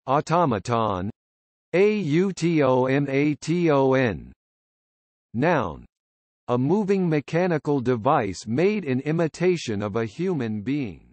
automaton, automaton. Noun, a moving mechanical device made in imitation of a human being.